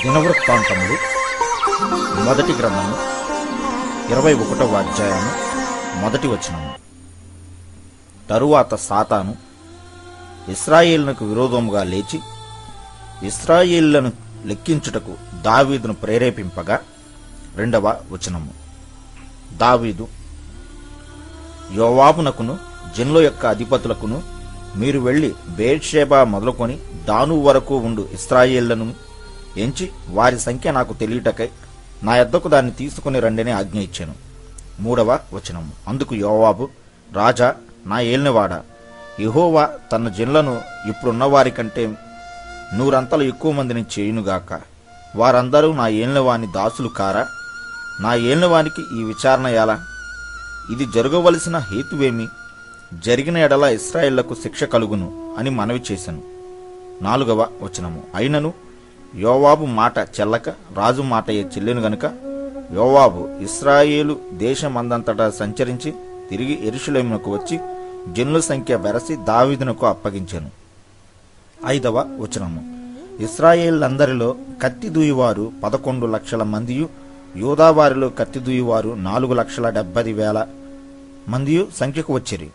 దినవృత్తాంతములు మొదటి గ్రంథము 21వ అధ్యాయము మొదటి వచనము. తరువాత సాతాను ఇశ్రాయేలునకు విరోధముగా లేచి ఇశ్రాయేలులను లెక్కించుటకు దావీదును ప్రేరేపింపగా. 2వ వచనము. దావీదు యోవాబునకును జనుల యొక్క అధిపతులకును, మీరు వెళ్లి బేర్షెబా మొదలుకొని దాను వరకు ఉండు ఇశ్రాయేలులను ఎంచి వారి సంఖ్య నాకు తెలియటకై నా యొద్దకు దాన్ని తీసుకుని రండిని ఆజ్ఞ ఇచ్చాను. 3వ వచనము. అందుకు యోవాబు, రాజా, నా ఏలినవాడా, యెహోవా తన జనులను ఇప్పుడున్న వారి కంటే 100 అంతలు ఎక్కువ మందిని చేయునుగాక. వారందరూ నా ఏలినవాని దాసులు కారా? నా ఏలినవానికి ఈ విచారణ ఎలా? ఇది జరగవలసిన హేతువేమి? జరిగిన ఎడల ఇశ్రాయేళ్లకు శిక్ష కలుగును అని మనవి చేశాను. 4వ వచనము. అయినను యోవాబు మాట చెల్లక రాజు మాట చెల్లెను గనుక యోవాబు ఇశ్రాయేలు దేశమందంతటా సంచరించి తిరిగి యెరూషలేమునకు వచ్చి జనుల సంఖ్య బెరసి దావీదునకు అప్పగించెను. 5వ వచనము. ఇశ్రాయేలందరిలో కత్తి దూయువారు 11 లక్షల మందియు, యూదావారిలో కత్తి దూయువారు 4,70,000 మందియు సంఖ్యకు వచ్చిరి.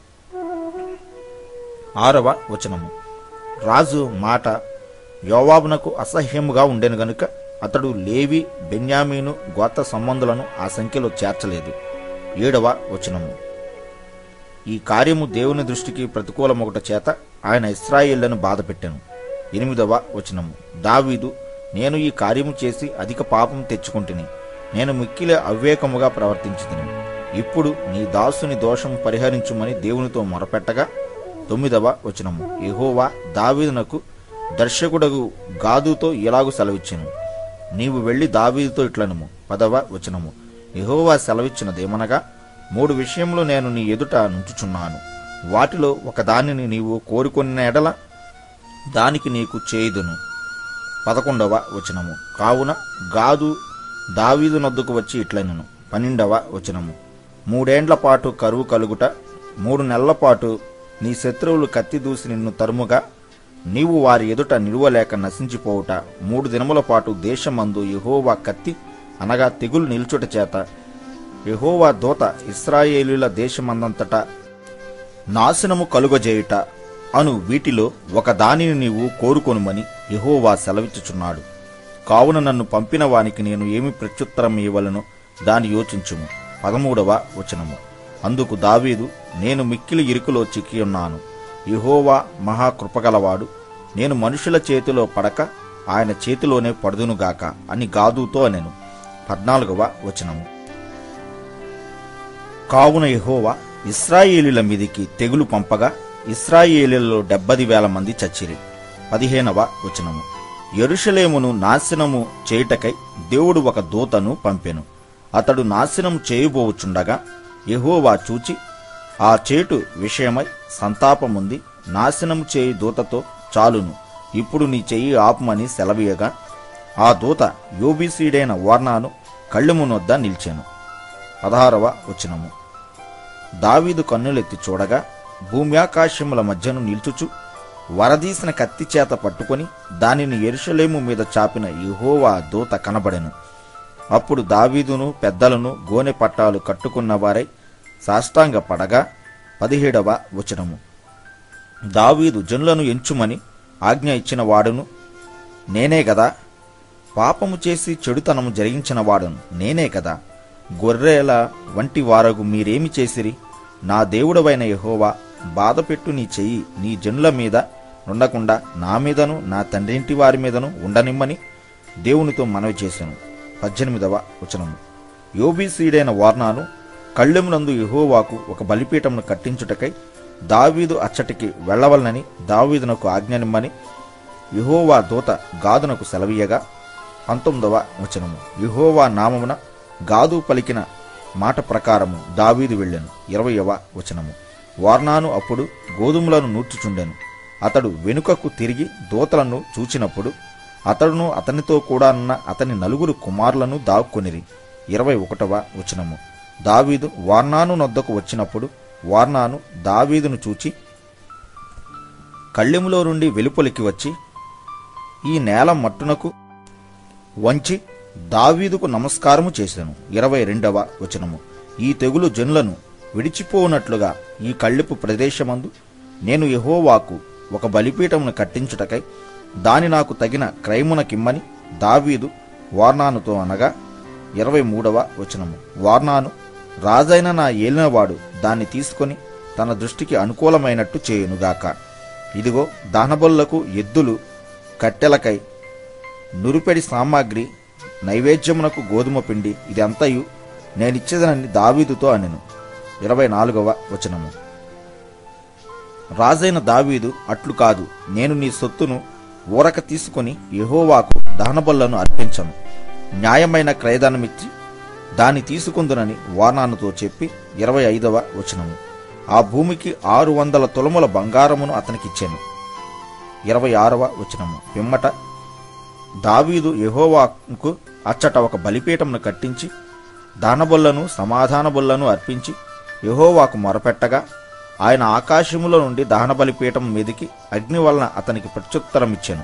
6వ వచనము. రాజు మాట యోవాబునకు అసహ్యముగా ఉండెను గనుక అతడు లేవి, బెన్యామీను గోత్ర సంబంధులను ఆ సంఖ్యలో చేర్చలేదు. 7వ వచనము. ఈ కార్యము దేవుని దృష్టికి ప్రతికూలమొకట చేత ఆయన ఇశ్రాయేళ్లను బాధపెట్టెను. 8వ వచనము. దావీదు, నేను ఈ కార్యము చేసి అధిక పాపం తెచ్చుకుంటుని, నేను మిక్కిలి అవివేకముగా ప్రవర్తించుతుని. ఇప్పుడు నీ దాసుని దోషం పరిహరించుమని దేవునితో మొరపెట్టగా. 9వ వచనము. యెహోవా దావీదునకు దర్శకుడగు గాదుతో ఇలాగు సెలవిచ్చెను, నీవు వెళ్లి దావీదుతో ఇట్లనుము. 10వ వచనము. యెహోవా సెలవిచ్చినదేమనగా, 3 విషయములు నేను నీ ఎదుట నుంచుచున్నాను, వాటిలో ఒక దానిని నీవు కోరుకొనిన ఎడల దానికి నీకు చేయుదును. 11వ వచనము. కావున గాదు దావీదు నొద్దకు వచ్చి ఇట్లనెను. 12వ వచనము. 3 ఏండ్ల పాటు కరువు కలుగుట, 3 నెలల పాటు నీ శత్రువులు కత్తి దూసి నిన్ను తరుముగా నీవు వారి ఎదుట నిలువలేక నశించిపోవుట, 3 దినముల పాటు దేశమందు యెహోవా కత్తి అనగా తెగులు నిల్చుట చేత యెహోవా దూత ఇశ్రాయేలీల దేశమందంతటా నాశనము కలుగజేయుట అను వీటిలో ఒక దానిని నీవు కోరుకొనుమని యెహోవా సెలవిచ్చుచున్నాడు. కావున నన్ను పంపిన వానికి నేను ఏమి ప్రత్యుత్తరం ఇవ్వలను, దాని యోచించుము. 13వ వచనము. అందుకు దావీదు, నేను మిక్కిలి ఇరుకులో చిక్కియున్నాను, యెహోవా మహాకృపగలవాడు, నేను మనుషుల చేతిలో పడక ఆయన చేతిలోనే పడుదునుగాక అని గాదుతో అనెను. 14వ వచనము. కావున యెహోవా ఇశ్రాయేలీల మీదికి తెగులు పంపగా ఇశ్రాయేలీలలో 70,000 మంది చచ్చిరి. 15వ వచనము. యెరూషలేమును నాశనము చేయుటకై దేవుడు ఒక దూతను పంపెను. అతడు నాశనము చేయబోచుండగా యెహోవా చూచి ఆ చేటు విషయమై సంతాపముంది, నాశనము చేయి దూతతో చాలును, ఇప్పుడు నీ చెయ్యి ఆపుమని సెలవీయగా ఆ దూత యోబీసీడైన ఓర్నాను కళ్ళెమునొద్ద నిలిచెను. 16వ వచనము. దావీదు కన్నులెత్తి చూడగా భూమ్యాకాశముల మధ్యను నిల్చుచు వరదీసిన కత్తి చేత పట్టుకొని దానిని యెరూషలేము మీద చాపిన యెహోవా దూత కనబడెను. అప్పుడు దావీదును పెద్దలను గోనె పట్టాలు కట్టుకున్న వారై సాష్టాంగ పడగా. 17వ వచనము. దావీదు జనులను ఎంచుమని ఆజ్ఞ ఇచ్చిన వాడును నేనే గదా, పాపము చేసి చెడుతనము జరిగించిన వాడును నేనే కదా, గొర్రెల వంటి వారగు మీరేమి చేసిరి? నా దేవుడవైన యెహోవా బాధపెట్టు నీ చెయ్యి నీ జనుల మీద ఉండకుండా నా మీదను నా తండ్రింటి వారి మీదను ఉండనిమ్మని దేవునితో మనవి చేశాను. 18వ వచనము. యోబీసీడైన ఓర్నాను కళ్ళెమునందు యెహోవాకు ఒక బలిపీఠమును కట్టించుటకై దావీదు అచ్చటికి వెళ్లవలనని దావీదునకు ఆజ్ఞనిమ్మని యెహోవా దూత గాదునకు సెలవీయగా. 19వ వచనము. యెహోవా నామమున గాదు పలికిన మాట ప్రకారము దావీదు వెళ్ళెను. 20వ వచనము. ఓర్నాను అప్పుడు గోధుమలను నూర్చుచుండెను. అతడు వెనుకకు తిరిగి దూతలను చూచినప్పుడు అతడును అతనితో కూడా ఉన్న అతని 4 కుమారులను దాక్కునిరి. 21వ వచనము. దావీదు ఓర్నాను నొద్దకు వచ్చినప్పుడు ఓర్నాను దావీదును చూచి కళ్ళెములో నుండి వెలుపలికి వచ్చి, ఈ నేల మట్టునకు వంచి దావీదుకు నమస్కారము చేసెను. 22వ వచనము. ఈ తెగులు జనులను విడిచిపోనట్లుగా ఈ కళ్ళిపు ప్రదేశమందు నేను యెహోవాకు ఒక బలిపీఠమును కట్టించుటకై దాని నాకు తగిన క్రయమునకిమ్మని దావీదు వార్నానుతో అనగా 23వ వచనము. వార్నాను, రాజైన నా ఏలినవాడు దాన్ని తీసుకొని తన దృష్టికి అనుకూలమైనట్టు చేయునుగాక. ఇదిగో దహనబలులకు ఎద్దులు, కట్టెలకై నురిపెడి సామాగ్రి, నైవేద్యమునకు గోధుమ పిండి ఇదంతయు నేనిచ్చేదనని దావీదుతో అనెను. 24వ వచనము. రాజైన దావీదు, అట్లు కాదు, నేను నీ సొత్తును ఊరక తీసుకుని యెహోవాకు దహనబలులను అర్పించను, న్యాయమైన క్రయధనమిచ్చి దాన్ని తీసుకుందునని వార్నానుతో చెప్పి 25వ వచనము. ఆ భూమికి 600 తులముల బంగారమును అతనికిచ్చాను. 26వ వచనము. పిమ్మట దావీదు యెహోవాకు అచ్చట ఒక బలిపీఠమును కట్టించి దహనబలులను సమాధాన బలులను అర్పించి యెహోవాకు మొరపెట్టగా ఆయన ఆకాశములో నుండి దహన బలిపీఠం మీదికి అగ్ని వలన అతనికి ప్రత్యుత్తరమిచ్చెను.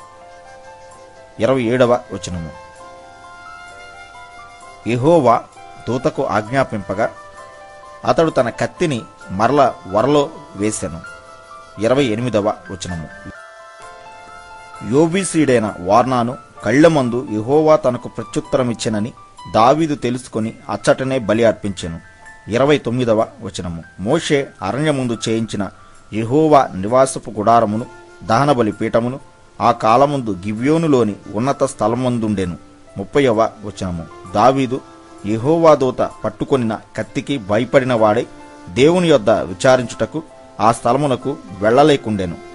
27వ వచనము. యెహోవా దూతకు ఆజ్ఞాపింపగా అతడు తన కత్తిని మరల వరలో వేసెను. 28వ వచనము. యోబీసీడైన వార్నాను కళ్ళమందు యెహోవా తనకు ప్రత్యుత్తరమిచ్చెనని దావీదు తెలుసుకొని అచ్చటనే బలి అర్పించెను. 29వ వచనము. మోషే అరణ్యముందు చేయించిన యెహోవా నివాసపు గుడారమును, దహన బలిపీఠమును ఆ కాలముందు గివ్యోనులోని ఉన్నత స్థలమందుండెను. 30వ వచనము. దావీదు యెహోవా దూత పట్టుకొనిన కత్తికి భయపడిన వాడై దేవుని యొద్ద విచారించుటకు ఆ స్థలమునకు వెళ్ళలేకుండెను.